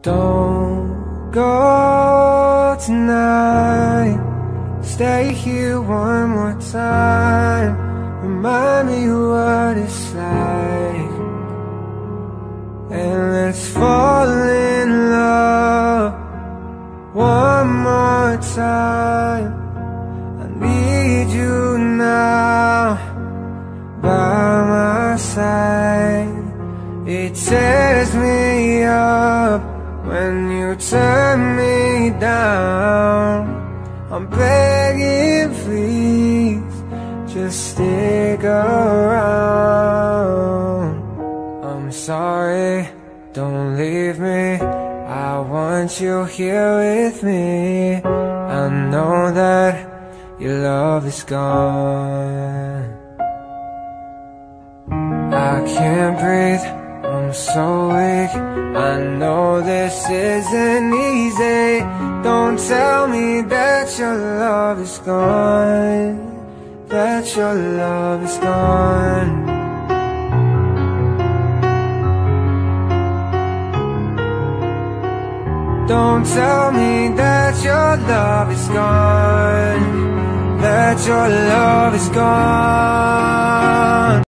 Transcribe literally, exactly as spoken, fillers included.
Don't go tonight. Stay here one more time. Remind me what it's like, and let's fall in love one more time. I need you now by my side. It tears me up when you turn me down. I'm begging, please, just stick around. I'm sorry, don't leave me. I want you here with me. I know that your love is gone. I can't breathe, I'm so weak. I know this isn't easy. Don't tell me that your love is gone, that your love is gone. Don't tell me that your love is gone, that your love is gone.